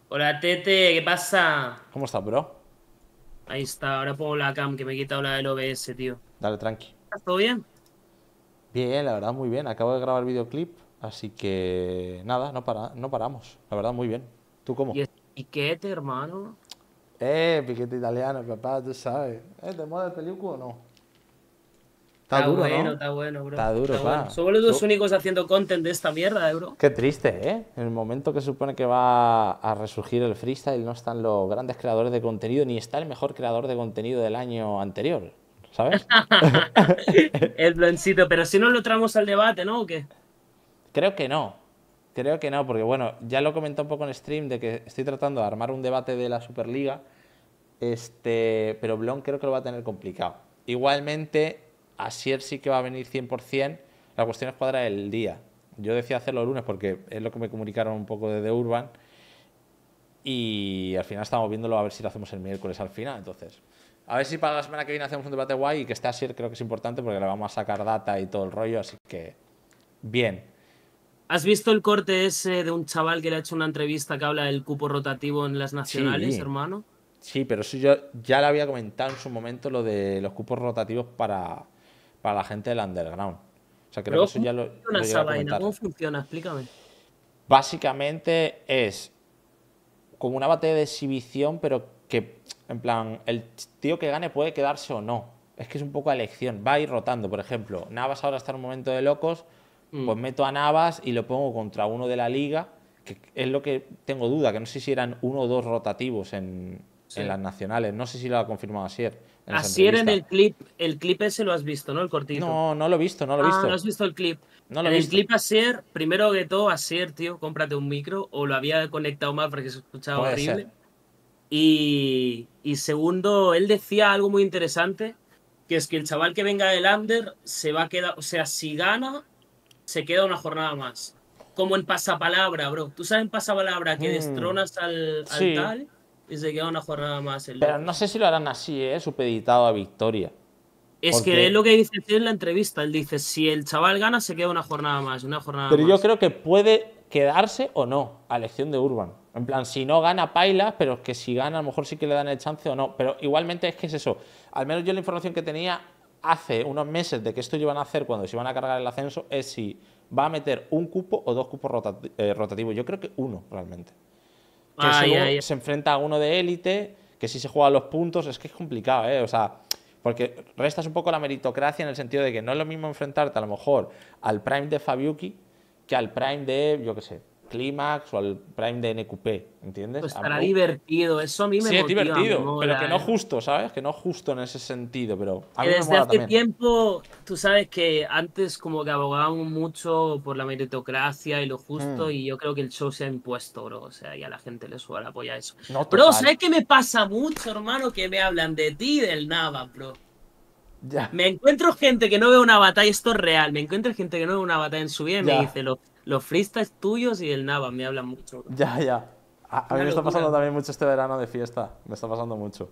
Hola Tete, ¿qué pasa? ¿Cómo estás, bro? Ahí está, ahora pongo la cam que me he quitado la del OBS, tío. Dale, tranqui. ¿Estás todo bien? Bien, la verdad, muy bien. Acabo de grabar videoclip, así que nada, no paramos. La verdad, muy bien. ¿Tú cómo? ¿Y Piquete, hermano? Piquete italiano, papá, tú sabes. ¿Te mola el peluco o no? Está duro, ¿no? Está bueno, bro. Está duro, Está bueno. pa. Somos los dos únicos haciendo content de esta mierda, bro. Qué triste, ¿eh? En el momento que se supone que va a resurgir el freestyle, no están los grandes creadores de contenido, ni está el mejor creador de contenido del año anterior, ¿sabes? El bloncito, pero si no lo traemos al debate, ¿no? ¿O qué? Creo que no. Creo que no, porque bueno, ya lo comenté un poco en stream de que estoy tratando de armar un debate de la Superliga, pero Blon creo que lo va a tener complicado. Igualmente, Asier sí que va a venir 100%. La cuestión es cuadrar el día. Yo decía hacerlo el lunes porque es lo que me comunicaron un poco de The Urban y al final estamos viéndolo a ver si lo hacemos el miércoles al final. Entonces, a ver si para la semana que viene hacemos un debate guay y que esté Asier creo que es importante porque le vamos a sacar data y todo el rollo, así que bien. ¿Has visto el corte ese de un chaval que le ha hecho una entrevista que habla del cupo rotativo en las nacionales, Sí, hermano? sí, pero eso yo ya lo había comentado en su momento, lo de los cupos rotativos para la gente del underground. O sea, creo que Bro, eso ¿cómo ya funciona lo llegué esa a vaina? comentar. ¿Cómo funciona? Explícame. Básicamente es como una batalla de exhibición, pero que, en plan, el tío que gane puede quedarse o no. Es que es un poco a elección. Va a ir rotando. Por ejemplo, Navas ahora está en un momento de locos, Mm, pues meto a Navas y lo pongo contra uno de la liga, que es lo que tengo duda, que no sé si eran uno o dos rotativos en sí. las nacionales. No sé si lo ha confirmado Asier en esa Así era en entrevista. el clip ese lo has visto, ¿no? El cortito. No, no lo he visto, no lo he Ah, ¿no visto. has visto el clip? No lo he En el visto. clip Asier, primero que todo, Asier, tío, cómprate un micro, o lo había conectado mal porque se escuchaba Puede ser. horrible. Y segundo, él decía algo muy interesante, que es que el chaval que venga del under se va a quedar, o sea, si gana, se queda una jornada más. Como en pasapalabra, bro. ¿Tú sabes en pasapalabra que destronas al Sí, tal y se queda una jornada más el pero loco? no sé si lo harán así, supeditado a victoria. Es que es lo Porque que dice en la entrevista. Él dice, si el chaval gana, se queda una jornada más, una jornada Pero yo más. creo que puede quedarse o no a elección de Urban. En plan, si no gana, paila, pero es que si gana, a lo mejor sí que le dan el chance o no. Pero igualmente es que es eso. Al menos yo la información que tenía hace unos meses de que esto iban a hacer cuando se iban a cargar el ascenso es si va a meter un cupo o dos cupos rotativos. Yo creo que uno, realmente. Que eso Ay, luego ay, se enfrenta a uno de élite, que si se juega los puntos, es que es complicado, ¿eh? O sea, porque restas un poco la meritocracia en el sentido de que no es lo mismo enfrentarte a lo mejor al Prime de Fabiuki que al Prime de, yo qué sé, Climax o al Prime de NQP, ¿entiendes? pues estará divertido. Eso a mí me Sí, es motiva, me divertido, pero que mola, no ¿eh? justo, ¿sabes? Que no justo en ese sentido, pero a Que mí me desde mola hace también. tiempo, tú sabes que antes como que abogábamos mucho por la meritocracia y lo justo, y yo creo que el show se ha impuesto, bro. O sea, y a la gente le suele apoyar eso. No, Bro, total. ¿sabes qué me pasa mucho, hermano? Que me hablan de ti y del Nava, bro. Ya, Me encuentro gente que no ve una batalla, esto es real. Me encuentro gente que no ve una batalla en su vida y me ya, dice, los freestyles tuyos y el Nava me hablan mucho, bro. ya. A mí Una me está locura, pasando bro. también mucho este verano de fiesta. Me está pasando mucho.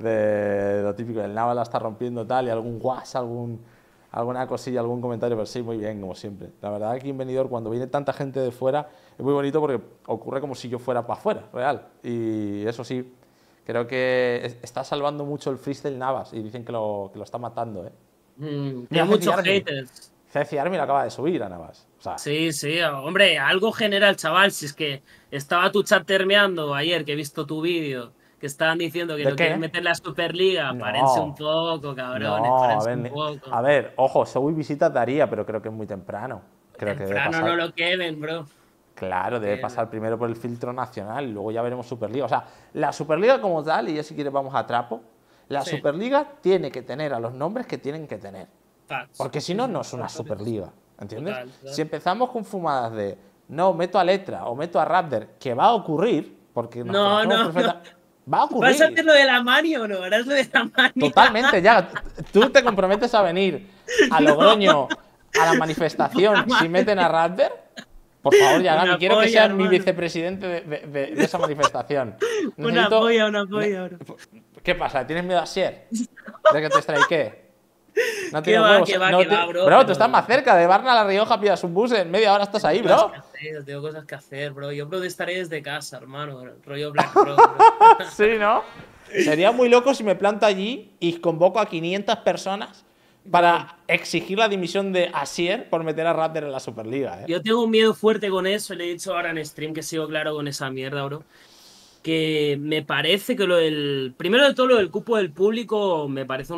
De lo típico, el Nava la está rompiendo tal y algún guas, alguna cosilla, algún comentario, pero sí, muy bien, como siempre. La verdad aquí en Benidorm, cuando viene tanta gente de fuera, es muy bonito porque ocurre como si yo fuera para afuera, real. Y eso sí, creo que está salvando mucho el freestyle Navas y dicen que lo está matando, ¿eh? Tiene Mira, muchos haters. Ceci Army lo acaba de subir a Navas. O sea, Sí, sí, hombre, algo genera el chaval. Si es que estaba tu chat termeando ayer, que he visto tu vídeo, que estaban diciendo que ¿de lo quieren qué? meter en la Superliga. Párense un No, poco, cabrones, no, párense un poco. a ver, ojo, Zoe visitas daría, pero creo que es muy temprano. Creo que debe Temprano no pasar, lo queden, bro. claro, debe Queden. pasar primero por el filtro nacional y luego ya veremos Superliga. O sea, la Superliga como tal, y ya si quieres vamos a trapo, la Sí, Superliga tiene que tener a los nombres que tienen que tener. facts. Porque si Sí, no, sí, no es una Superliga, ¿entiendes? total, Si total. empezamos con fumadas de no, meto a Letra o meto a Raptor, que va a ocurrir, porque nos No, conocemos no, no. perfectamente, va a ¿Vas a hacer ocurrir. lo de la mani o no? ¿Harás lo de la mani? Totalmente, ya. Tú te comprometes a venir a No, Logroño a la puta manifestación si madre. meten a Raptor. Por favor, Una Yagami, quiero que polla, seas mi hermano. vicepresidente de esa manifestación. Necesito. Una polla, bro. ¿Qué pasa? ¿Tienes miedo a Sier? ¿De que te strike? No Que tiene va, huevos. que va, No que ti- va, bro. Bro, tú Pero estás más cerca de Varna a La Rioja, pillas un bus, en media hora estás ahí, bro. tengo cosas que hacer, bro. Yo protestaré desde casa, hermano. Rollo Black Rock, bro. Sí, ¿no? Sería muy loco si me planto allí y convoco a 500 personas Bro, para exigir la dimisión de Asier por meter a Raptor en la Superliga, ¿eh? yo tengo un miedo fuerte con eso. Le he dicho ahora en stream que sigo claro con esa mierda, bro. Que me parece que lo del. Primero de todo, lo del cupo del público me parece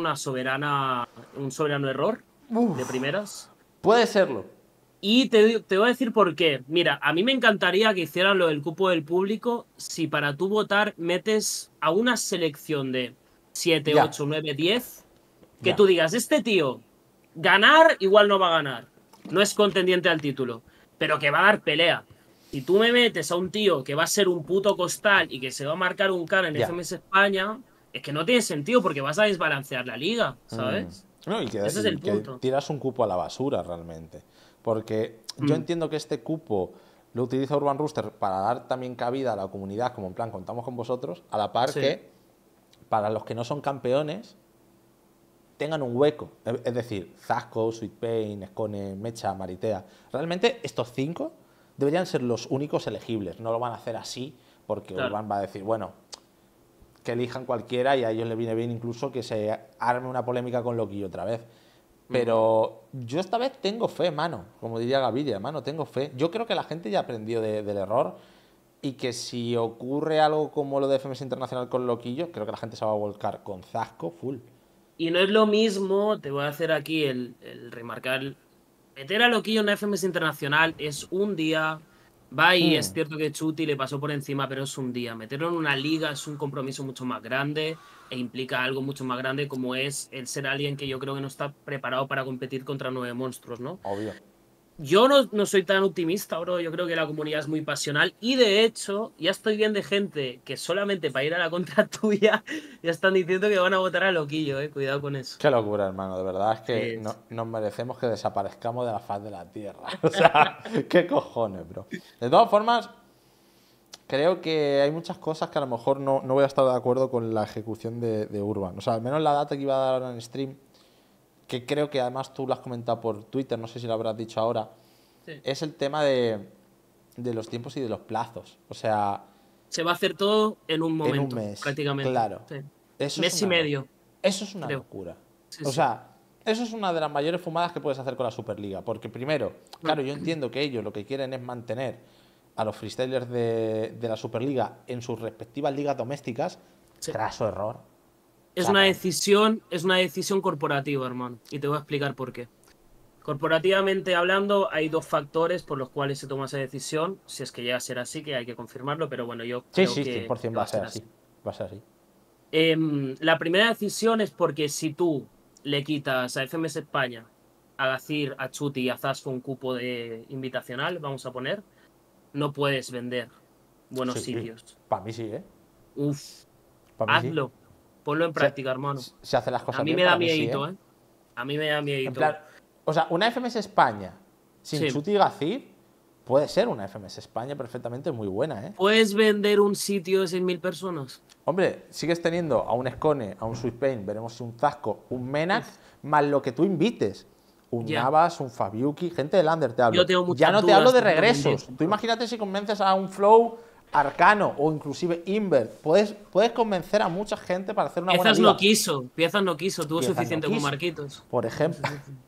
un soberano error de Uf, primeras. puede serlo. Y te voy a decir por qué. Mira, a mí me encantaría que hicieran lo del cupo del público si para tú votar metes a una selección de 7, Ya, 8, 9, 10, que ya. tú digas, este tío, ganar igual no va a ganar. No es contendiente al título, pero que va a dar pelea. Si tú me metes a un tío que va a ser un puto costal y que se va a marcar un can en Ya. FMS España, es que no tiene sentido porque vas a desbalancear la liga, Mm. ¿sabes? No, Ese es el y que punto. tiras un cupo a la basura realmente. Porque yo Mm, entiendo que este cupo lo utiliza Urban Rooster para dar también cabida a la comunidad, como en plan, contamos con vosotros, a la par sí. que para los que no son campeones tengan un hueco. Es decir, Zasco, Sweet Pain, Escone, Mecha, Maritea. Realmente estos 5 deberían ser los únicos elegibles. No lo van a hacer así porque Claro. Urban va a decir, bueno, que elijan cualquiera y a ellos les viene bien incluso que se arme una polémica con Loquillo otra vez. Pero yo esta vez tengo fe, mano. Como diría Gaviria, mano, tengo fe. Yo creo que la gente ya aprendió del error y que si ocurre algo como lo de FMS Internacional con Loquillo, creo que la gente se va a volcar con Zasco full. Y no es lo mismo, te voy a hacer aquí el remarcar. Meter a Loquillo en la FMS Internacional es un día. Va y es Hmm, cierto que Chuti le pasó por encima, pero es un día. Meterlo en una liga es un compromiso mucho más grande e implica algo mucho más grande como es el ser alguien que yo creo que no está preparado para competir contra 9 monstruos, ¿no? obvio. Yo no soy tan optimista, bro. Yo creo que la comunidad es muy pasional. Y de hecho, ya estoy bien de gente que solamente para ir a la contra tuya ya están diciendo que van a votar a Loquillo, Cuidado con eso. Qué locura, hermano. De verdad es que Sí. nos merecemos que desaparezcamos de la faz de la tierra. O sea, qué cojones, bro. De todas formas, creo que hay muchas cosas que a lo mejor no voy a estar de acuerdo con la ejecución de Urban. O sea, al menos la data que iba a dar ahora en stream, que creo que además tú lo has comentado por Twitter, no sé si lo habrás dicho ahora, Sí. es el tema de los tiempos y de los plazos. O sea, Se va a hacer todo en un en un momento, mes, prácticamente. claro. Sí. Eso es Mes y una, medio, eso es una creo. locura. Sí, O sí. sea, eso es una de las mayores fumadas que puedes hacer con la Superliga. Porque primero, claro, yo entiendo que ellos lo que quieren es mantener a los freestylers de la Superliga en sus respectivas ligas domésticas. Sí. Craso error. Es una decisión corporativa, hermano. Y te voy a explicar por qué. Corporativamente hablando, hay dos factores por los cuales se toma esa decisión. Si es que llega a ser así, que hay que confirmarlo, pero bueno, yo Sí, creo sí, que 100% va va a a ser ser así. así. Va a ser así. La primera decisión es porque si tú le quitas a FMS España, a Gacir, a Chuti y a Zasco un cupo de invitacional, vamos a poner, no puedes vender buenos Sí, sitios. para mí sí, ¿eh? Uf, Para mí sí. hazlo. Ponlo en Se, práctica, hermano. se hace las A cosas mí bien, me da para mí sí, ¿eh? miedito, A mí me da En miedito. plan, o sea, una FMS España sin Sí. Chuti y Gacir puede ser una FMS España perfectamente muy buena, ¿eh? ¿Puedes vender un sitio de 6.000 personas? Hombre, sigues teniendo a un Escone, a un Sweet Pain, veremos si un Zasco, un Menac, Uf, más lo que tú invites. Un ya. Navas, un Fabiuki, gente del Under te hablo. Yo tengo Ya muchas no te hablo dudas de de Urban regresos. Rooster, Tú bro. imagínate si convences a un Flow Arcano o inclusive Invert. Puedes convencer a mucha gente para hacer una buena liga. Piezas no quiso, tuvo Piezas no suficiente con quiso. Marquitos. Por ejemplo.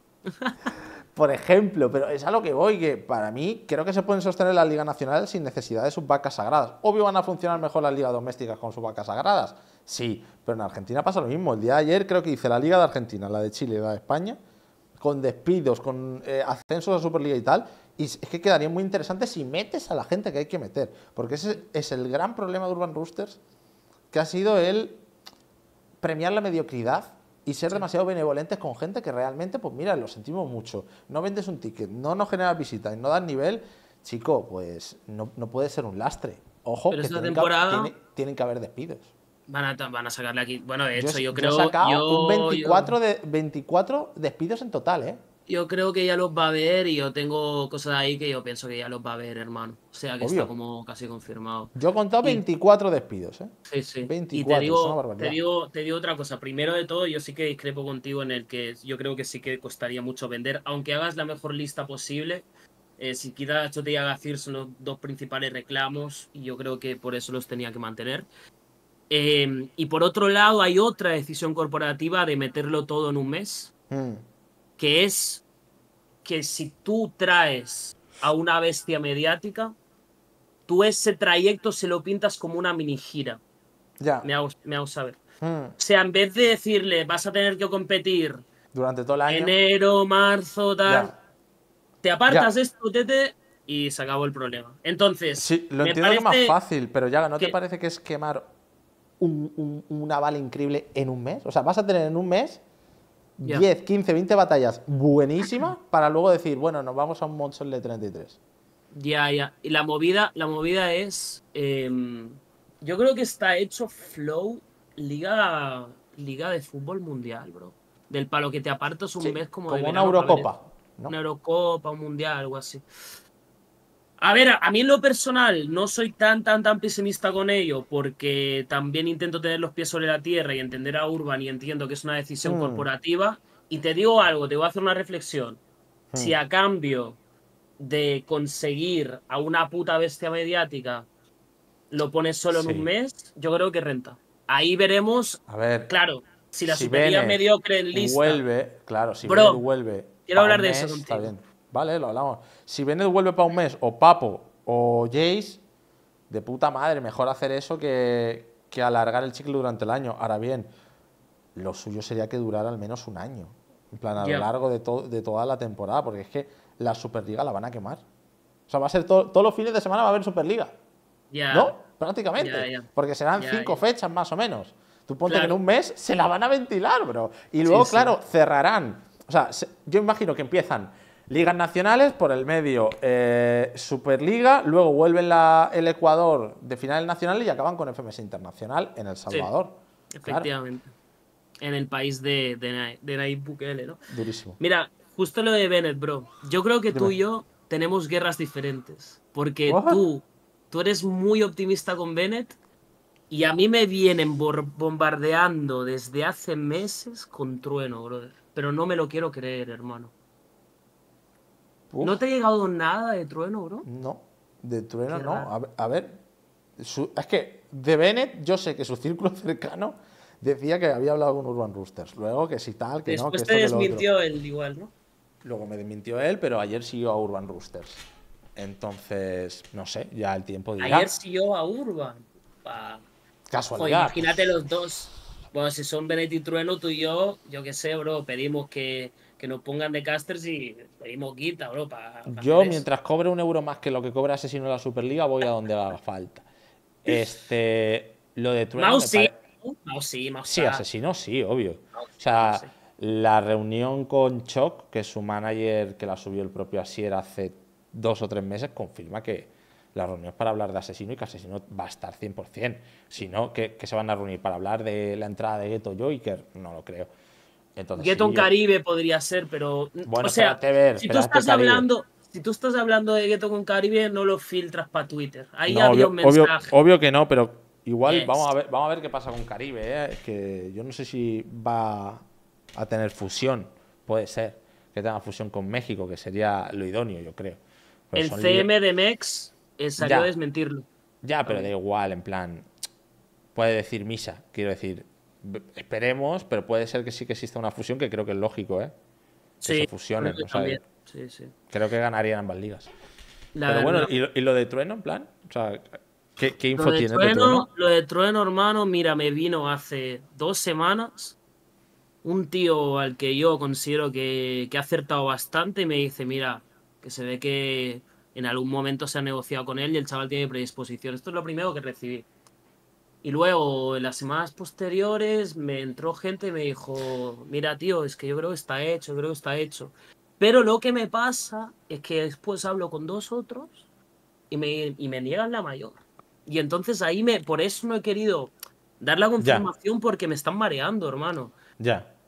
Por ejemplo, pero es a lo que voy, que para mí creo que se pueden sostener la Liga Nacional sin necesidad de sus vacas sagradas. Obvio van a funcionar mejor las ligas domésticas con sus vacas sagradas, sí, pero en Argentina pasa lo mismo. El día de ayer creo que hice la Liga de Argentina, la de Chile y la de España, con despidos, con ascensos a Superliga y tal, y es que quedaría muy interesante si metes a la gente que hay que meter, porque ese es el gran problema de Urban Roosters, que ha sido el premiar la mediocridad y ser demasiado benevolentes con gente que realmente, pues mira, lo sentimos mucho. No vendes un ticket, no nos generas visitas y no das nivel, chico, pues no puede ser un lastre. Ojo, Pero que esta temporada tienen que haber despidos. van a sacarle aquí. Bueno, de hecho, yo Yo he creo. sacado un Yo. 24 despidos en total, ¿eh? Yo creo que ya los va a ver y yo tengo cosas ahí que yo pienso que ya los va a ver, hermano. O sea que está Obvio. como casi confirmado. Yo he contado Y 24 despidos, ¿eh? sí, sí. Y 24, es una te barbaridad. digo, te digo otra cosa. Primero de todo, yo sí que discrepo contigo en el que yo creo que sí que costaría mucho vender, aunque hagas la mejor lista posible. Si quizás Chota y Agazir son los dos principales reclamos y yo creo que por eso los tenía que mantener. Y por otro lado, hay otra decisión corporativa de meterlo todo en un mes, Mm, que es que si tú traes a una bestia mediática, tú ese trayecto se lo pintas como una mini gira. ya. Me hago saber. Mm, O sea, en vez de decirle vas a tener que competir durante todo el año. enero, marzo, tal, Ya. te apartas Ya. de esto, tete, y se acabó el problema. Entonces, Sí, lo me entiendo que es más parece fácil, pero ya, ¿no te que parece que es quemar un aval increíble en un mes? O sea, vas a tener en un mes ya. 10, 15, 20 batallas buenísimas para luego decir, bueno, nos vamos a un Monster de 33. Ya, ya. Y la movida es. Yo creo que está hecho Flow Liga de Fútbol Mundial, bro. Del palo que te apartas un Sí, mes como de como una verano para ver Eurocopa, ¿no? una Eurocopa, un Mundial, algo así. A ver, a mí en lo personal no soy tan pesimista con ello, porque también intento tener los pies sobre la tierra y entender a Urban y entiendo que es una decisión Mm, corporativa. Y te digo algo, te voy a hacer una reflexión. Si mm, a cambio de conseguir a una puta bestia mediática lo pones solo en un sí. mes, yo creo que renta. Ahí veremos, A ver, claro, si la si Superliga es Bennett mediocre en lista. vuelve, claro, si Bennett Bro, vuelve quiero para un hablar de eso mes, está contigo. bien. Vale, lo hablamos. Si Bennett vuelve para un mes, o Papo, o Jace, de puta madre, mejor hacer eso que alargar el chicle durante el año. Ahora bien, lo suyo sería que durara al menos un año. En plan, a lo Ya, largo de toda la temporada, porque es que la Superliga la van a quemar. O sea, va a ser todos los fines de semana va a haber Superliga. ¿No? ya, ya, Prácticamente. ya, Porque serán ya, 5 ya. fechas más o menos. Tú ponte que en Claro, un mes se la van a ventilar, bro. Y sí, luego, sí. claro, cerrarán. O sea, yo imagino que empiezan ligas nacionales, por el medio Superliga, luego vuelven el Ecuador de finales nacionales y acaban con FMS Internacional en El Sí, Salvador. Claro, efectivamente. En el país de Nayib Bukele, ¿no? durísimo. Mira, justo lo de Bennett, bro. Yo creo que tú Dime. y yo tenemos guerras diferentes. Porque ¿What? tú eres muy optimista con Bennett y a mí me vienen bombardeando desde hace meses con Trueno, brother. Pero no me lo quiero creer, hermano. Uf, ¿No te ha llegado nada de Trueno, bro? no. De Trueno Qué no. raro. A ver, es que de Bennett yo sé que su círculo cercano decía que había hablado con Urban Roosters. Luego que si tal, que no, que Después te esto, que lo otro. desmintió él igual, ¿no? Luego me desmintió él, pero ayer siguió a Urban Roosters. Entonces, no sé, ya el tiempo Ayer dirá. siguió a Urban. Pa. Joder, Casualidad. imagínate los dos. Bueno, si son Bennett y Trueno, tú y yo qué sé, bro, pedimos que nos pongan de casters y pedimos guita, bro, para hacer Yo, eso. mientras cobre un euro más que lo que cobra Asesino de la Superliga, voy a donde haga falta. Lo de Trueno Mouse me sí, parece. ¿no? Mouse sí, Mouse Sí, está. Asesino sí, obvio. O Mouse sí, Mouse sea, sí. la reunión con Choc, que es su manager, que la subió el propio Asier hace 2 o 3 meses, confirma que la reunión es para hablar de Asesino y que Asesino va a estar 100%. Si no, que se van a reunir para hablar de la entrada de Ghetto Joker, no lo creo. Entonces Ghetto sí, Caribe podría ser, pero. O Bueno, sea, si tú espérate estás Caribe. hablando. Si tú estás hablando de Ghetto con Caribe, no lo filtras para Twitter. Ahí No, había obvio, un obvio, mensaje. obvio que no, pero igual Yes. vamos a ver qué pasa con Caribe, ¿eh? Es que yo no sé si va a tener fusión, puede ser, que tenga fusión con México, que sería lo idóneo, yo creo. Pero El son ligas. CM de Mex salió a Ya, desmentirlo ya, pero da también. igual, en plan, puede decir misa, quiero decir, esperemos, pero puede ser que sí que exista una fusión, que creo que es lógico, ¿eh? Que se Sí, creo fusionen, que o sea, también. Sí, sí. creo que ganarían ambas ligas. La Pero bueno, verdad. ¿y lo de Trueno, en plan? O sea, ¿qué info tienes de Trueno? Lo de Trueno, hermano, mira, me vino hace 2 semanas un tío al que yo considero que ha acertado bastante y me dice, mira, que se ve que en algún momento se ha negociado con él y el chaval tiene predisposición. Esto es lo primero que recibí. Y luego, en las semanas posteriores, me entró gente y me dijo, mira, tío, es que yo creo que está hecho, yo creo que está hecho. Pero lo que me pasa es que después hablo con dos otros y me niegan la mayor. Y entonces por eso no he querido dar la Ya, confirmación porque me están mareando, hermano. ya.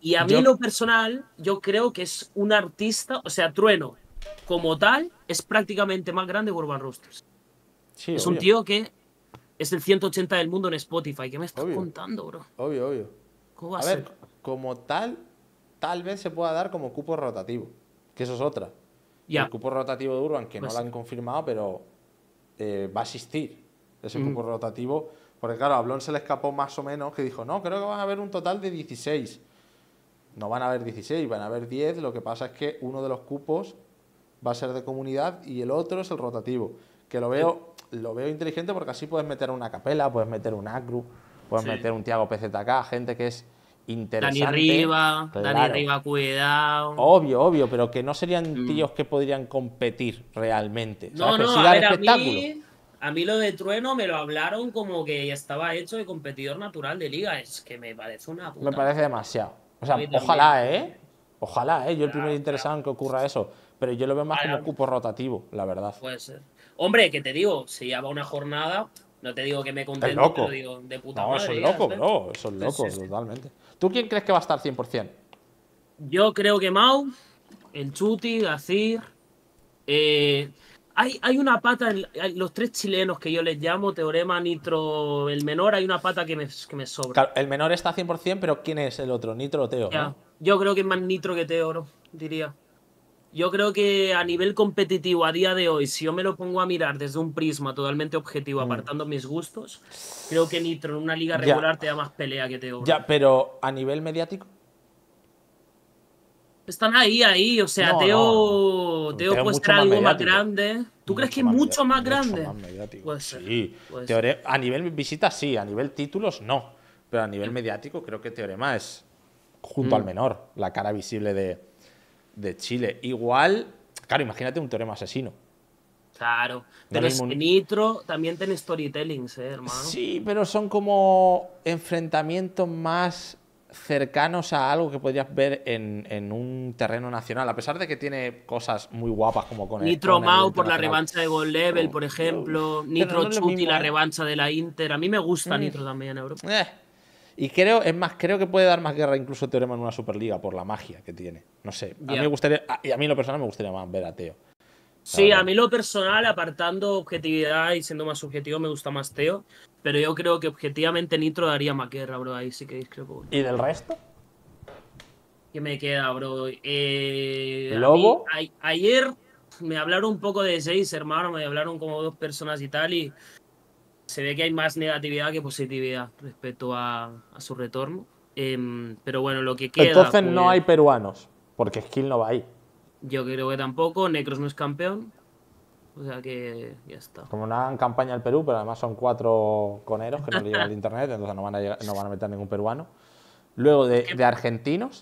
Y a mí, en lo personal, yo creo que es un artista, o sea, Trueno, como tal, es prácticamente más grande que Urban Roosters. Sí, Es un obvio. tío que es el 180 del mundo en Spotify. ¿Qué me estás Obvio. contando, bro? Obvio, obvio. ¿Cómo va a A ver, ser? como tal vez se pueda dar como cupo rotativo. Que eso es otra. El Ya, cupo rotativo de Urban, que no puede lo ser. han confirmado, pero va a existir ese Ujú. cupo rotativo. Porque claro, a Blon se le escapó más o menos, que dijo, no, creo que van a haber un total de 16. No van a haber 16, van a haber 10. Lo que pasa es que uno de los cupos va a ser de comunidad y el otro es el rotativo. Que lo veo inteligente porque así puedes meter una capela, puedes meter un Acru, puedes Sí. meter un Tiago PZK, gente que es Dani interesante. Riva, Claro, cuidado. obvio, pero que no serían Mm. tíos que podrían competir realmente, ¿sabes? No, Pero no, sí a dar ver, espectáculo. a mí lo de Trueno me lo hablaron como que ya estaba hecho de competidor natural de liga. Es que me parece una Me puta parece locura. demasiado. O A mí sea, también, ojalá, tío. ¿eh? Ojalá, ¿eh? Yo el primer Claro, interesado claro. en que ocurra eso. Pero yo lo veo más como Ojalá, cupo rotativo, la verdad. puede ser. Hombre, que te digo, si ya va una jornada, no te digo que me Es contento, pero loco. digo, de puta No, eso es madre, ya, loco, ¿sabes? bro. Eso es Sí, loco, sí, sí. totalmente. ¿Tú quién crees que va a estar 100%? Yo creo que Mau, el Chuti, Gacir. eh, hay una pata, los tres chilenos que yo les llamo, Teorema, Nitro, el menor, hay una pata que me sobra. Claro, el menor está 100%, pero ¿quién es el otro? Nitro o Teo, ¿no? Ya. Yo creo que es más Nitro que Teo, diría. Yo creo que a nivel competitivo a día de hoy, si yo me lo pongo a mirar desde un prisma totalmente objetivo, apartando mis gustos, creo que Nitro en una liga Ya, regular te da más pelea que Teo, bro. ya, pero a nivel mediático. Están ahí, o sea, No, no, no. Teo Teo puede mucho ser más algo más mediático. grande. ¿Tú crees que es mucho más Mucho grande? más mediático. Puede ser, Sí. puede ser. A nivel visitas sí, a nivel títulos no. Pero a nivel Ya. mediático creo que Teorema es, junto al Mm, menor, la cara visible de Chile. Igual, claro, imagínate un Teorema asesino. claro, No pero lo es mismo que Nitro también tiene storytellings, hermano. Sí, pero son como enfrentamientos más cercanos a algo que podrías ver en un terreno nacional, a pesar de que tiene cosas muy guapas como Nitro con el Mau por la internacional. revancha de Gold Level, por ejemplo. Pero Nitro no es lo Chuti, mismo, la ¿eh? revancha de la Inter. A mí me gusta Mm, Nitro también, bro. eh. Y creo, es más, creo que puede dar más guerra incluso Teorema en una Superliga por la magia que tiene. No sé, a mí me Ya. gustaría, y a mí en lo personal me gustaría más ver a Teo, la Sí, a verdad. mí lo personal, apartando objetividad y siendo más subjetivo, me gusta más Teo. Pero yo creo que objetivamente Nitro daría más guerra, bro. Ahí sí que discrepo ¿Y contigo. del resto? ¿Qué me queda, bro? A mí, Lobo, ayer me hablaron un poco de Jace, hermano. Me hablaron como dos personas y tal. Y se ve que hay más negatividad que positividad respecto a su retorno. Pero bueno, lo que queda, entonces no pues hay peruanos, porque Skill no va ahí. yo creo que tampoco. Necros no es campeón. O sea que ya está. Como no hagan campaña el Perú, pero además son 4 coneros que no le llegan al internet, entonces no van a meter ningún peruano. Luego Es que de argentinos,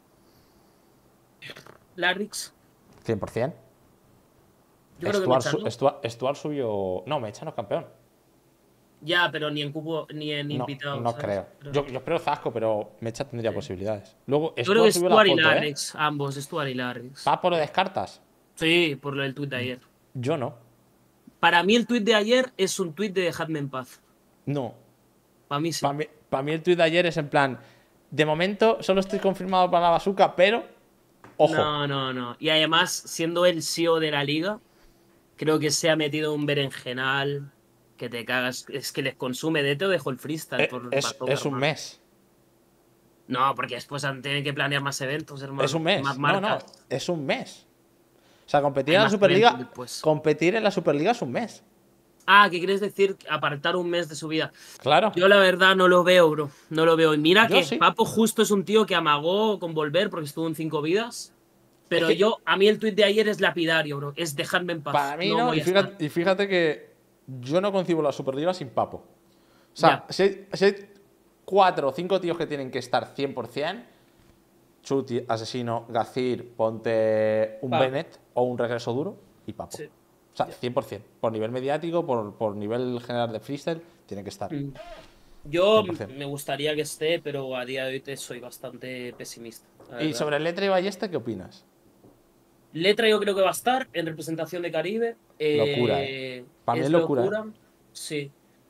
Larrix, 100%. yo creo que Mecha no. Stuart subió. No, Mecha no es campeón. Ya, pero ni en cupo, ni en No, invitados, no ¿sabes? creo. Pero, Yo espero Zasco, pero Mecha tendría sí. posibilidades. Luego, Yo creo que Stuart subió la Stuart y foto, ¿eh? Larrix, ambos, Stuart y Larrix. ¿Papo lo descartas? Sí, por lo del tuit de ayer. Yo no. Para mí el tuit de ayer es un tuit de dejadme en paz. No. Para mí sí. Para mí el tuit de ayer es en plan. De momento solo estoy confirmado para la bazooka, pero. Ojo. No, no, no. Y además, siendo el CEO de la liga, creo que se ha metido un berenjenal que te cagas. Es que les consume. De hecho, dejo el freestyle por Bazooka, Es un hermano. mes. No, porque después tienen que planear más eventos, Es un hermano. Más mes. No, no. marcas. Es un mes. O sea, Hay más eventos después. Competir en la Superliga es un mes. Ah, ¿qué quieres decir? Apartar un mes de su vida. Claro. Yo la verdad no lo veo, bro. No lo veo. Y mira Yo que sí. Papo justo es un tío que amagó con volver porque estuvo en 5 vidas. Es Pero que a mí el tuit de ayer es lapidario, bro. Es dejarme en para paz. mí No no. voy a estar. Y fíjate que yo no concibo la Superliga sin Papo. O sea, Ya. si hay 4 o 5 tíos que tienen que estar 100%, Chuti, Asesino, Gacir, ponte un Papo. Bennett o un Regreso Duro y Papo. Sí. O sea, Ya. 100%. Por nivel mediático, por nivel general de freestyle, tiene que estar. Mm. Yo 100%. me gustaría que esté, pero a día de hoy soy bastante pesimista, la Y verdad. sobre Letra y Ballesta, ¿qué opinas? Letra yo creo que va a estar en representación de Caribe. Locura, ¿eh? Para mí es Es locura, ¿eh? locura. Sí.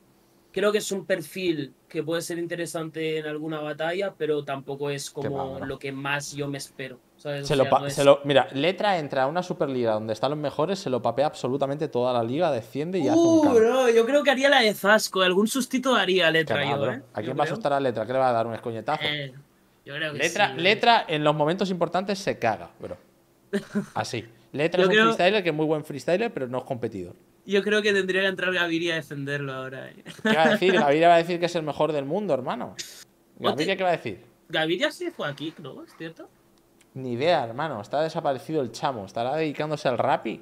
Creo que es un perfil que puede ser interesante en alguna batalla, pero tampoco es Que va, como bro. lo que más yo me espero, ¿sabes? O Se lo, sea, no es... mira, Letra entra a una Superliga donde están los mejores, se lo papea absolutamente toda la liga, desciende y hace un camp. Bro, yo creo que haría la de Zasco. Algún sustito haría Que letra va, yo, bro. ¿eh? ¿A Yo quién va a creo. asustar a Letra? ¿Qué le va a dar un escoñetazo? Eh, yo creo que Letra, sí, bro. Letra en los momentos importantes se caga, bro. Así. Letra es Yo un creo, freestyler que es muy buen freestyler, pero no es competidor. yo creo que tendría que entrar Gaviria a defenderlo ahora, ¿eh? ¿Qué va a decir? Gaviria va a decir que es el mejor del mundo, hermano. Ote- ¿Gaviria qué va a decir? Gaviria sí fue aquí, ¿no? ¿Es cierto? Ni idea, hermano. Está desaparecido el chamo. ¿Estará dedicándose al rapi?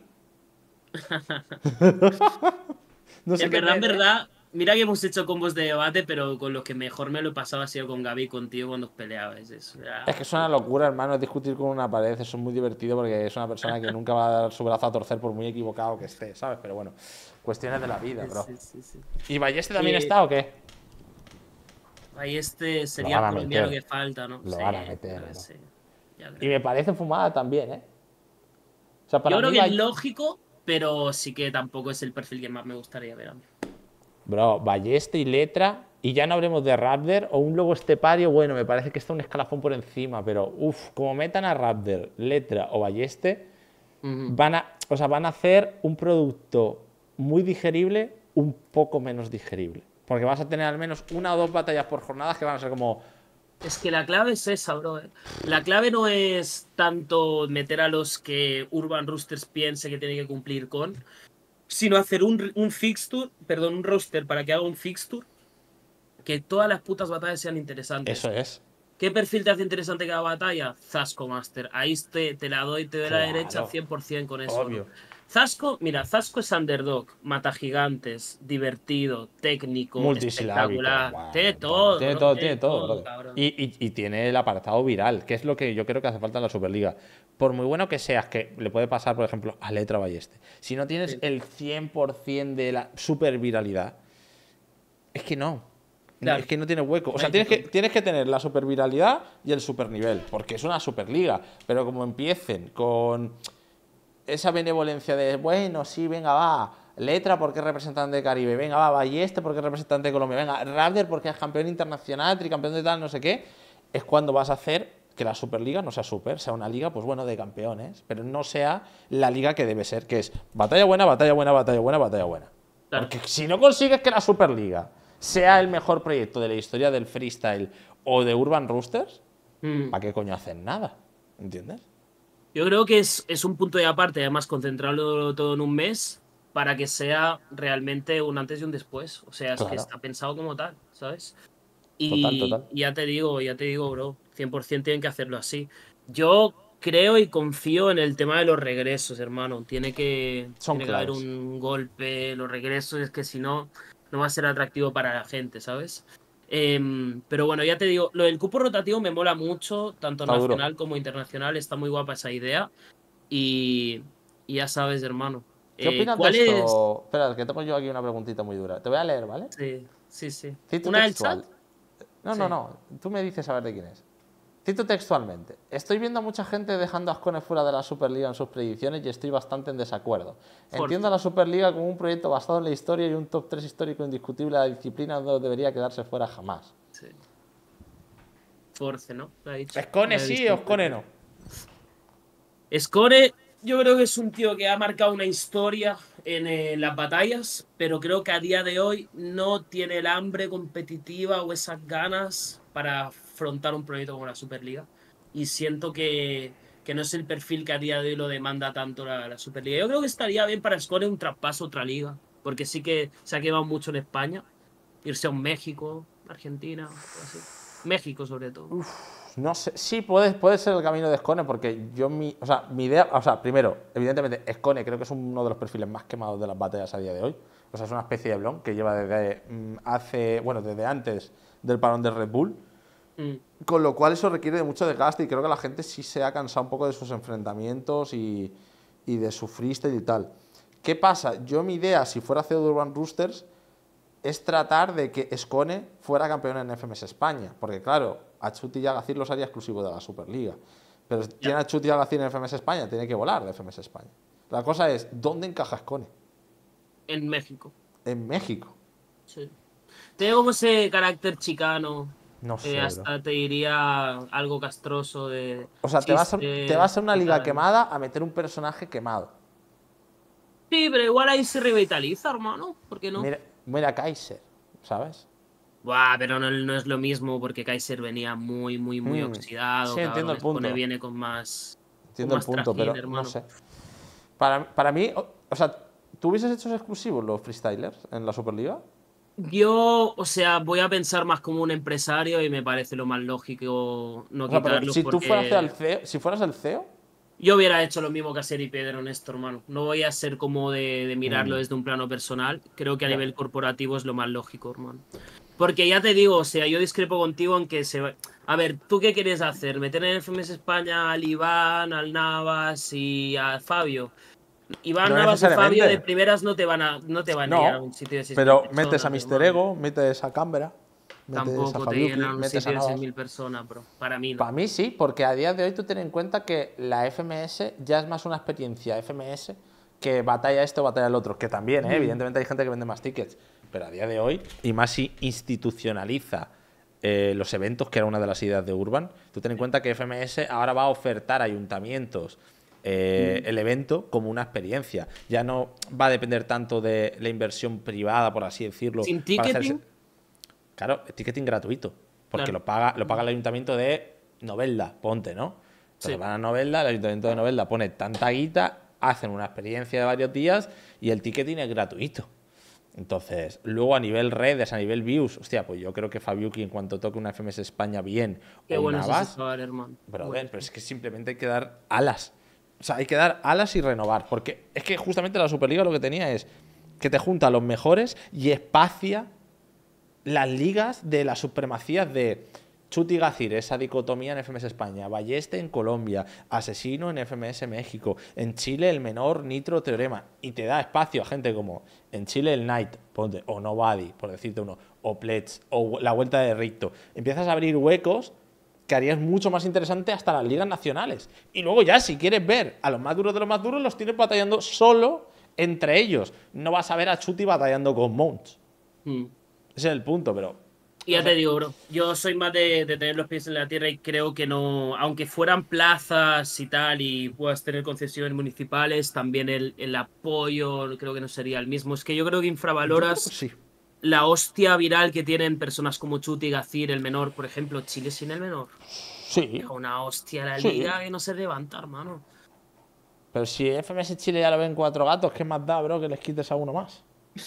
No sé qué En tiene. verdad, mira que hemos hecho combos de debate, pero con los que mejor me lo he pasado ha sido con Gaby y contigo cuando os peleabais. Eso Es era... que es una locura, hermano, es discutir con una pared. Eso es muy divertido porque es una persona que nunca va a dar su brazo a torcer por muy equivocado que esté, ¿sabes? Pero bueno, cuestiones de la vida, Sí, bro. sí, sí, sí. ¿Y Balleste también Eh, está o qué? ahí este Lo sería van el a colombiano meter. que falta, ¿no? Lo Sí, van a yo meter, creo que bro. sí. Ya Y creo. me parece fumada también, ¿eh? O sea, Yo para creo mí, que es lógico, pero sí que tampoco es el perfil que más me gustaría ver a mí. bro, Balleste y Letra. Y ya no hablemos de Raptor o un lobo estepario. Bueno, me parece que está un escalafón por encima, pero uff, como metan a Raptor, Letra o Balleste, Ujú. van a hacer un producto muy digerible, un poco menos digerible. Porque vas a tener al menos una o dos batallas por jornadas que van a ser como. Es que la clave es esa, bro. La clave no es tanto meter a los que Urban Roosters piense que tiene que cumplir con, sino hacer un fixture, perdón, un roster para que haga un fixture, que todas las putas batallas sean Eso interesantes. es. ¿Qué perfil te hace interesante cada batalla? Zasco Master. Ahí te la doy, te doy la derecha Claro. 100% con eso, bro. Obvio. Zasco, mira, Zasco es underdog, mata gigantes, divertido, técnico, Multisilábico. espectacular. Tiene Bueno, todo. todo, bro, Tiene tiene todo, todo, brother. cabrón. Y tiene el apartado viral, que es lo que yo creo que hace falta en la Superliga. Por muy bueno que seas, que le puede pasar, por ejemplo, a Letra Balleste. Si no tienes Sí, el 100% de la super viralidad, es que no. Es claro, que no tiene hueco. O sea, ahí te compro. tienes que tener la superviralidad y el supernivel, porque es una superliga. Pero como empiecen con esa benevolencia de, bueno, sí, venga, va, Letra porque es representante de Caribe, venga, va, Balleste porque es representante de Colombia, venga, Raptor porque es campeón internacional, tricampeón de tal, no sé qué, es cuando vas a hacer que la Superliga no sea super, sea una liga, pues bueno, de campeones, pero no sea la liga que debe ser, que es batalla buena, batalla buena, batalla buena, batalla buena. Claro. Porque si no consigues que la Superliga sea el mejor proyecto de la historia del freestyle o de Urban Roosters, Mm. ¿para qué coño hacen nada? ¿Entiendes? Yo creo que es un punto de aparte, además, concentrarlo todo en un mes para que sea realmente un antes y un después. O sea, es que Claro, está pensado como tal, ¿sabes? total, Y total. ya te digo, bro, 100% tienen que hacerlo así. Yo creo y confío en el tema de los regresos, hermano. Son Tiene que haber claves. un golpe, los regresos, es que si no, no va a ser atractivo para la gente, ¿sabes? Pero bueno, ya te digo, lo del cupo rotativo me mola mucho, tanto Está duro. nacional como internacional, está muy guapa esa idea. Y, y ya sabes, hermano. ¿Qué opinas de ¿Cuál es? esto? Espera, que tengo yo aquí una preguntita muy dura. Te voy a leer, ¿vale? Sí, sí, sí. Cito ¿Una del chat? textual. No, no, Sí. no. Tú me dices a ver de quién es. Cito textualmente. Estoy viendo a mucha gente dejando a Ascone fuera de la Superliga en sus predicciones y estoy bastante en desacuerdo. Entiendo a Force. la Superliga como un proyecto basado en la historia y un top 3 histórico indiscutible de la disciplina donde debería quedarse fuera jamás. Sí. Force, ¿no? Lo ha dicho. ¿Ascone No he sí visto o el Ascone Twitter. no? Score, yo creo que es un tío que ha marcado una historia en las batallas, pero creo que a día de hoy no tiene el hambre competitiva o esas ganas para afrontar un proyecto como la Superliga. Y siento que no es el perfil que a día de hoy lo demanda tanto la Superliga. Yo creo que estaría bien para Score un traspaso a otra liga, porque sí que se ha quedado mucho en España. Irse a un México, Argentina, o así. México sobre todo. No sé, sí puede ser el camino de Scone, porque mi idea, o sea, primero, evidentemente, Scone creo que es uno de los perfiles más quemados de las batallas a día de hoy. O sea, es una especie de blon que lleva desde antes del parón de Red Bull, Mm, con lo cual eso requiere de mucho desgaste y creo que la gente sí se ha cansado un poco de sus enfrentamientos y de su freestyle y tal. ¿Qué pasa? Yo mi idea, si fuera CEO de Urban Roosters, es tratar de que Scone fuera campeón en FMS España. Porque claro, a Chuti y Agacir los haría exclusivo de la Superliga. Pero ya, tiene a Chuti y Agacir en FMS España, tiene que volar de FMS España. La cosa es, ¿dónde encaja Scone? en México. En México. Sí. Tiene como ese carácter chicano. No sé, bro. Hasta te diría algo castroso de O sea, te vas a chistes una y liga tal. quemada a meter un personaje quemado. Sí, pero igual ahí se revitaliza, hermano. ¿Por qué no? Mira, mira a Kaiser, ¿sabes? Buah, pero no es lo mismo porque Kaiser venía muy oxidado, Sí, entiendo cabrón. el Spone punto. viene con Entiendo el más punto, trajín, pero no hermano. sé. Para mí, o sea, ¿tú hubieses hecho exclusivos los freestylers en la Superliga? Yo, o sea, voy a pensar más como un empresario y me parece lo más lógico no O sea, pero quitarlos si tú fueras el porque CEO, si fueras el CEO, yo hubiera hecho lo mismo que hacer y Pedro Néstor, hermano. No voy a ser como de mirarlo desde un plano personal. Creo que a ya. nivel corporativo es lo más lógico, hermano. Porque ya te digo, o sea, yo discrepo contigo en que se va... A ver, ¿tú qué quieres hacer? ¿Meter en FMS España al Iván, al Navas y a Fabio? Iván, No Navas y Fabio de necesariamente. primeras no te van a llenar a No, un sitio de 6.000 pero metes a personas, Mister hermano. Ego, metes a Canberra, metes a Tampoco te Fabiuki, llenan un metes a sitio de seis Navas. mil personas, bro. Para mí no. Para mí sí, porque a día de hoy tú ten en cuenta que la FMS ya es más una experiencia FMS que batalla esto, batalla el otro. Que también, Mm. evidentemente hay gente que vende más tickets. Pero a día de hoy, y más si institucionaliza los eventos, que era una de las ideas de Urban, tú ten en cuenta que FMS ahora va a ofertar a ayuntamientos el evento como una experiencia. Ya no va a depender tanto de la inversión privada, por así decirlo, Sin para hacerse. ticketing, Claro, ticketing gratuito, porque claro. lo paga el ayuntamiento de Novelda, ponte, ¿no? Entonces Sí. van a Novelda, el ayuntamiento de Novelda pone tanta guita, hacen una experiencia de varios días y el ticketing es gratuito. Entonces, luego a nivel redes, a nivel views, hostia, pues yo creo que Fabiuki en cuanto toque una FMS España bien Qué o un bueno es ese Navas, chaval, hermano. brother, pero es que simplemente hay que dar alas. O sea, hay que dar alas y renovar, porque es que justamente la Superliga lo que tenía es que te junta a los mejores y espacia las ligas de las supremacías de Chuti Gacir, esa dicotomía en FMS España, Balleste en Colombia, Asesino en FMS México, en Chile el menor Nitro Teorema, y te da espacio a gente como en Chile el Knight, ponte, o Nobody, por decirte uno, o Pledge, o la Vuelta de Ricto. Empiezas a abrir huecos que harías mucho más interesante hasta las ligas nacionales. Y luego ya, si quieres ver a los más duros de los más duros, los tienes batallando solo entre ellos. No vas a ver a Chuti batallando con Mons. Mm. Ese es el punto, pero Y no ya te sé. digo, bro, yo soy más de tener los pies en la tierra y creo que no, aunque fueran plazas y tal y puedas tener concesiones municipales, también el apoyo creo que no sería el mismo. Es que yo creo que Yo creo que infravaloras sí. la hostia viral que tienen personas como Chuti, Gacir, el menor, por ejemplo, Chile sin el menor. Sí, Deja una hostia a la sí. liga que no se levanta, hermano. Pero si FMS Chile ya lo ven cuatro gatos, ¿qué más da, bro, que les quites a uno más?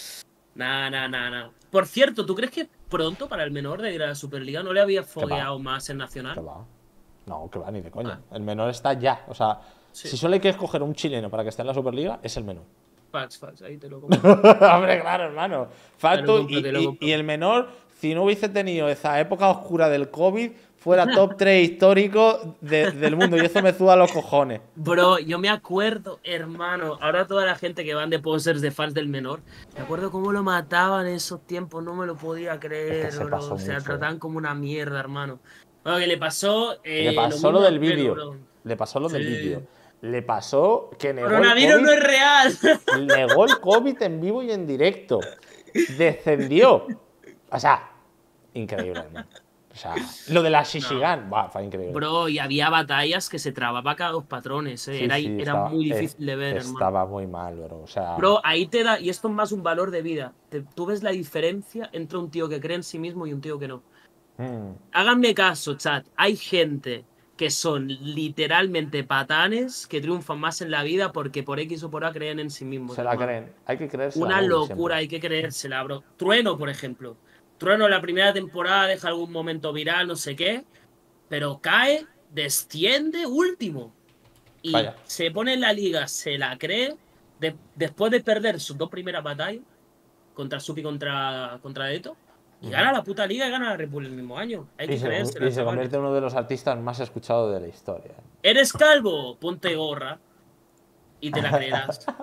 Nah. Por cierto, ¿tú crees que pronto para el menor de ir a la Superliga no le había ¿Qué va? fogueado más en ¿Qué Nacional? va? No, que va, ni de coña. Ah, El menor está ya. O sea, sí. si solo hay que escoger un chileno para que esté en la Superliga, es el menor. Fax, ahí te lo compro. Hombre, claro, hermano. Te lo Facto, compro, te lo y compro. el menor, si no hubiese tenido esa época oscura del COVID, fuera top 3 histórico del mundo. Y eso me suda los cojones. Bro, yo me acuerdo, hermano, ahora toda la gente que van de posers de fans del menor, me acuerdo cómo lo mataban en esos tiempos, no me lo podía Es que creer, se bro. pasó O sea, mucho, trataban como una mierda, hermano. Bueno, que le pasó Le lo pasó lo mismo a del Trueno, vídeo. bro. Le pasó lo del vídeo. Sí. Le pasó que negó el Coronavirus COVID. no es real. Negó el COVID en vivo y en directo. Descendió. O sea, increíble, hermano. O sea, lo de la No. Shishigan, va, fue increíble. Bro, y había batallas que se trababa cada dos patrones, Sí, sí, era muy difícil de ver, hermano. estaba muy mal, bro. O sea, Bro, ahí te da, y esto es más un valor de vida. Tú ves la diferencia entre un tío que cree en sí mismo y un tío que no. mm, Háganme caso, chat. Hay gente que son literalmente patanes que triunfan más en la vida porque por X o por A creen en sí mismos, se la hermano. creen. Hay que creérsela Una doble siempre. locura, hay que creérsela, bro. Trueno, por ejemplo. Trueno la primera temporada deja algún momento viral, no sé qué, pero cae, desciende último. Y Vaya. se pone en la liga, se la cree, después de perder sus dos primeras batallas, contra Supi contra Deto, y gana la puta liga y gana la Red Bull el mismo año. Hay que Y creérsela, se convierte en chavales. uno de los artistas más escuchados de la historia. ¿Eres calvo? Ponte gorra y te la creerás.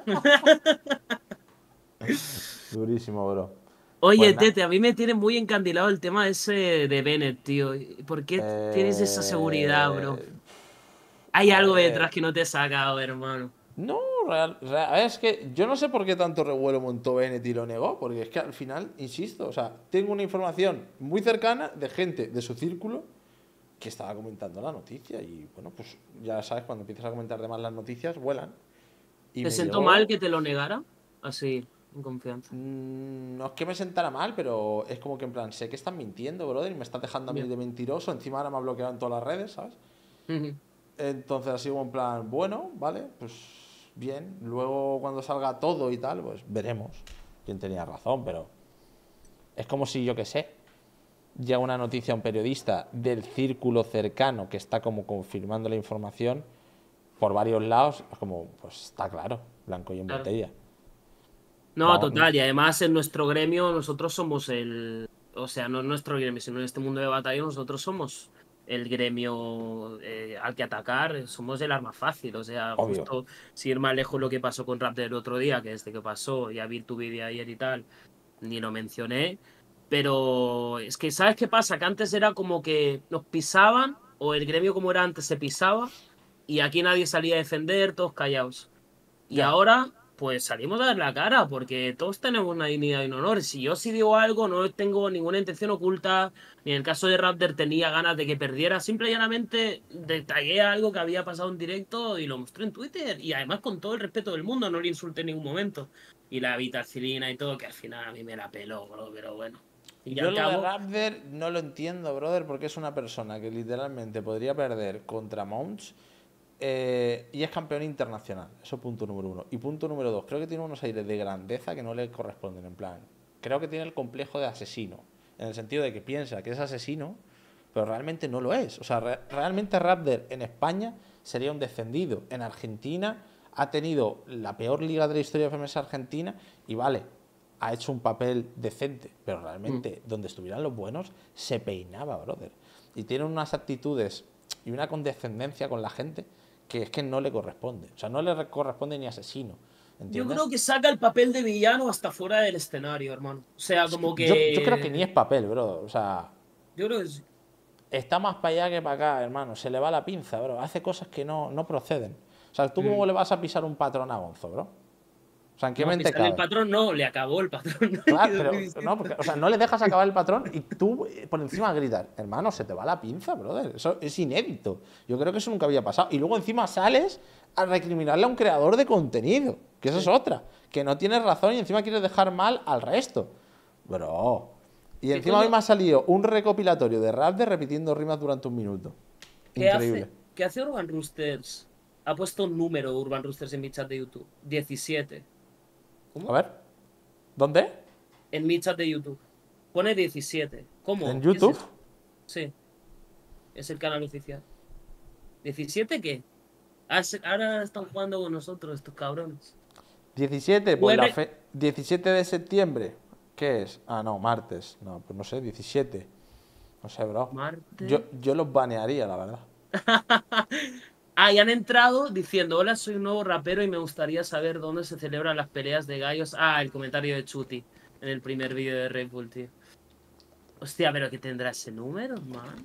Durísimo, bro. Pues Oye, nada. Tete, a mí me tiene muy encandilado el tema ese de Bennett, tío. ¿Por qué tienes esa seguridad, bro? Eh, Hay a algo ver. detrás que no te he sacado, hermano. No, es que yo no sé por qué tanto revuelo montó Bennett y lo negó, porque es que al final, insisto, o sea, tengo una información muy cercana de gente de su círculo que estaba comentando la noticia y bueno, pues ya sabes, cuando empiezas a comentar de más las noticias, vuelan. Y ¿Te me sentó mal llegó, que te lo negara? Así, en confianza. no es que me sentara mal, pero es como que en plan, sé que están mintiendo, brother, y me estás dejando a mí Ya. de mentiroso, encima ahora me ha bloqueado en todas las redes, ¿sabes? Ujú. Entonces así como en plan, bueno, vale, pues bien. Luego cuando salga todo y tal, pues veremos quién tenía razón, pero es como si, yo qué sé, llega una noticia a un periodista del círculo cercano que está como confirmando la información por varios lados, es como, pues está claro, blanco y en Claro. botella. No, Vamos, total, y además en nuestro gremio nosotros somos o sea, no en nuestro gremio, sino en este mundo de batalla nosotros somos el gremio al que atacar, somos el arma fácil, o sea, obvio. justo si ir más lejos lo que pasó con Raptor el otro día, que desde que pasó, ya vi tu vídeo ayer y tal, ni lo mencioné, pero es que, ¿sabes qué pasa? Que antes era como que nos pisaban, o el gremio como era antes se pisaba, y aquí nadie salía a defender, todos callados. Y Ya. ahora, pues salimos a dar la cara, porque todos tenemos una dignidad y un honor. Si yo sí digo algo, no tengo ninguna intención oculta, ni en el caso de Raptor tenía ganas de que perdiera, simple y llanamente detallé algo que había pasado en directo y lo mostré en Twitter. Y además con todo el respeto del mundo, no le insulté en ningún momento. Y la vitacilina y todo, que al final a mí me la peló, bro, pero bueno. Y Yo al lo de cabo, Raptor no lo entiendo, brother, porque es una persona que literalmente podría perder contra Mounts y es campeón internacional. Eso punto número uno. Y punto número dos, creo que tiene unos aires de grandeza que no le corresponden. En plan, creo que tiene el complejo de asesino. En el sentido de que piensa que es asesino, pero realmente no lo es. O sea, realmente Raptor en España sería un descendido. En Argentina ha tenido la peor liga de la historia de FMS Argentina y vale, ha hecho un papel decente, pero mm, realmente donde estuvieran los buenos se peinaba, brother. Y tiene unas actitudes y una condescendencia con la gente que es que no le corresponde. O sea, no le corresponde ni asesino, yo creo ¿entiendes? que saca el papel de villano hasta fuera del escenario, hermano. O sea, Es que como yo creo que ni que... es papel, bro. O sea, Yo creo que sí. está más para allá que para acá, hermano. Se le va la pinza, bro. Hace cosas que no proceden. O sea, ¿tú cómo Mm. le vas a pisar un patrón a Gonzo, bro? O sea, ¿en qué No, mente pisarle el cabe? patrón no, le acabó el patrón. ¿No? Claro, Es muy pero no, distinto. porque, o sea, no le dejas acabar el patrón y tú por encima gritas, hermano, se te va la pinza, brother. Eso es inédito. Yo creo que eso nunca había pasado. Y luego encima sales a recriminarle a un creador de contenido, que eso es Sí. otra, que no tienes razón y encima quieres dejar mal al resto. Bro. Y ¿Qué encima hoy coño? me ha salido un recopilatorio de rap de repitiendo rimas durante un minuto. ¿Qué Increíble. hace? ¿Qué hace Urban Roosters? Ha puesto un número Urban Roosters en mi chat de YouTube. 17. A ¿Cómo? ver, ¿dónde? En mi chat de YouTube. Pone 17. En ¿Cómo? ¿Qué es YouTube. eso? Sí, es el canal oficial. ¿17 qué? Ahora están jugando con nosotros estos cabrones. 17, pues la UR 17 de septiembre. ¿Qué es? Ah, no, martes. No, pues no sé, 17. No sé, bro. Yo, Marte. yo los banearía, la verdad. Ah, y han entrado diciendo, hola, soy un nuevo rapero y me gustaría saber dónde se celebran las peleas de gallos. Ah, el comentario de Chuti en el primer vídeo de Red Bull, tío. Hostia, pero ¿qué tendrá ese número, man?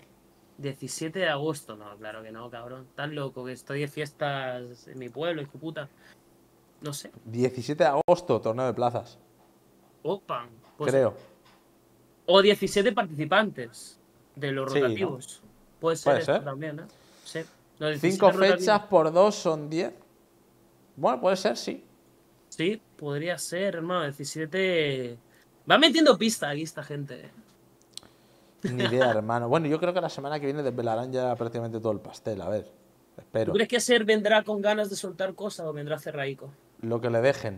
17 de agosto. No, claro que no, cabrón. Tan loco que estoy de fiestas en mi pueblo, hijo puta. No sé. 17 de agosto, torneo de plazas. Opa. Pues, Creo. o 17 participantes de los Sí, ¿no? rotativos. Puede ser Puede esto ser. también, ¿eh? Sí. Los 5 17 fechas rotativos. por 2 son 10. Bueno, puede ser, sí. Sí, podría ser, hermano. 17. Va metiendo pista aquí esta gente. Ni idea, hermano. Bueno, yo creo que la semana que viene desvelarán ya prácticamente todo el pastel. A ver, ¿Tú espero. crees que Ser vendrá con ganas de soltar cosas o vendrá cerraico? Lo que le dejen.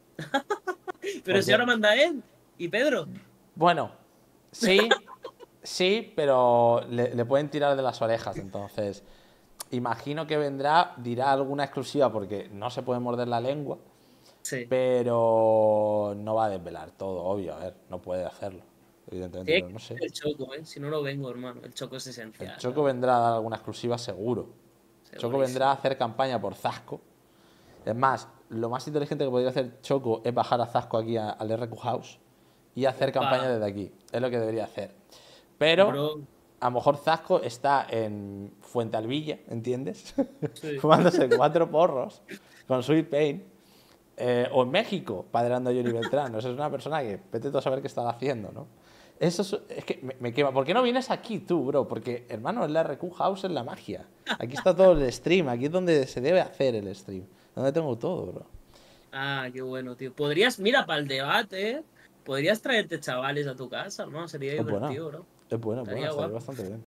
Pero si Porque, ahora manda él y Pedro. bueno, sí, sí, pero le pueden tirar de las orejas. Entonces, imagino que vendrá, dirá alguna exclusiva porque no se puede morder la lengua, Sí. pero no va a desvelar todo, obvio. A ver, no puede hacerlo, evidentemente, Tiene pero que no sé. ser el Choco, ¿eh? Si no lo vengo, hermano. El Choco es El esencial, Choco ¿no? vendrá a dar alguna exclusiva seguro. Choco vendrá a Segurísimo. hacer campaña por Zasco. Es más, lo más inteligente que podría hacer Choco es bajar a Zasco aquí al RQ House y hacer Opa, campaña desde aquí. Es lo que debería hacer. Pero bro. a lo mejor Zasco está en Fuentealbilla, ¿entiendes? Sí. Fumándose 4 porros. con Sweet Pain. O en México, padreando a Johnny Beltrán. O sea, es una persona que vete tú a saber qué está haciendo, ¿no? Eso es que me quema. ¿Por qué no vienes aquí tú, bro? Porque, hermano, el RQ House es la magia. Aquí está todo el stream. Aquí es donde se debe hacer el stream. Donde tengo todo, bro. Ah, qué bueno, tío. Podrías, mira, para el debate, podrías traerte chavales a tu casa, ¿no? Sería Es buena. divertido, bro. Es buena, Estaría estaría guapo. bastante bien.